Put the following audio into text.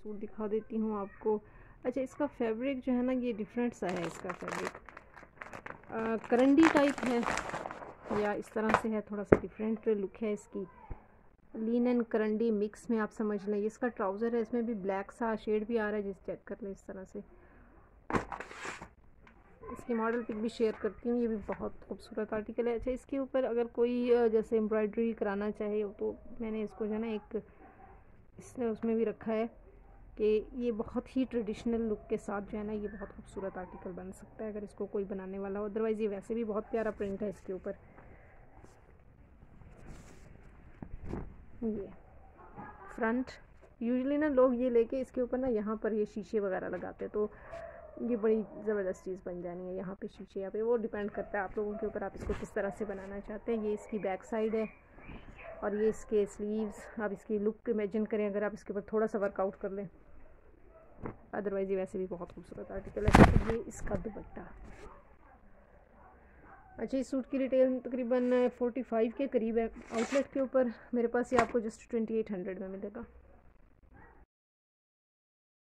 Suit दिखा देती हूँ आपको। अच्छा, इसका फैब्रिक जो है ना ये डिफरेंट सा है। इसका फैब्रिक करंडी टाइप है या इस तरह से है, थोड़ा सा डिफरेंट लुक है इसकी। लीन एंड करंडी मिक्स में आप समझ लें। इसका ट्राउज़र है, इसमें भी ब्लैक सा शेड भी आ रहा है, जिस चेक कर लें इस तरह से। इसकी मॉडल पिक भी शेयर करती हूँ, ये भी बहुत खूबसूरत आर्टिकल है। अच्छा, इसके ऊपर अगर कोई जैसे एम्ब्रॉयडरी कराना चाहे तो मैंने इसको जो है ना एक इसने उसमें भी रखा है कि ये बहुत ही ट्रेडिशनल लुक के साथ जो है ना ये बहुत खूबसूरत आर्टिकल बन सकता है अगर इसको कोई बनाने वाला हो। अदरवाइज़ ये वैसे भी बहुत प्यारा प्रिंट है इसके ऊपर। ये फ्रंट यूजुअली ना लोग ये लेके इसके ऊपर ना यहाँ पर ये शीशे वगैरह लगाते हैं, तो ये बड़ी ज़बरदस्त चीज़ बन जानी है। यहाँ पे शीशे, यहाँ पे वो डिपेंड करता है आप लोगों के ऊपर, आप इसको किस तरह से बनाना चाहते हैं। ये इसकी बैक साइड है और ये इसके स्लीव्स। आप इसकी लुक इमेजिन करें अगर आप इसके ऊपर थोड़ा सा वर्कआउट कर लें। अदरवाइज़ ये वैसे भी बहुत खूबसूरत आर्टिकल है। तो ये इसका दुपट्टा। अच्छा, इस सूट की रिटेल तकरीबन 45 के करीब है आउटलेट के ऊपर। मेरे पास ये आपको जस्ट 2800 में मिलेगा।